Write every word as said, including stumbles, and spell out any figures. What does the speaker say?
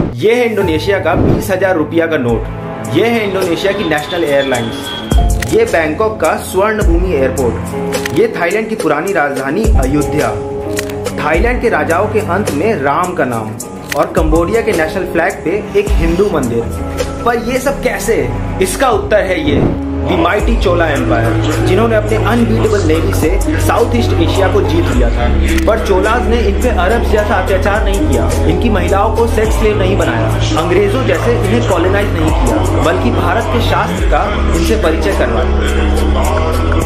ये है इंडोनेशिया का बीस हजार रुपया का नोट। ये है इंडोनेशिया की नेशनल एयरलाइंस। ये बैंकॉक का स्वर्ण भूमि एयरपोर्ट। ये थाईलैंड की पुरानी राजधानी अयोध्या। थाईलैंड के राजाओं के अंत में राम का नाम। और कंबोडिया के नेशनल फ्लैग पे एक हिंदू मंदिर। पर ये सब कैसे? इसका उत्तर है ये दी माइटी चोला एम्पायर, जिन्होंने अपने अनबीटेबल नेवी से साउथ ईस्ट एशिया को जीत लिया था। पर चोलाज ने इन पे अरब जैसा अत्याचार नहीं किया, इनकी महिलाओं को सेक्स स्लेव नहीं बनाया, अंग्रेजों जैसे इन्हें कॉलोनाइज नहीं किया, बल्कि भारत के शास्त्र का इनसे परिचय करवाया।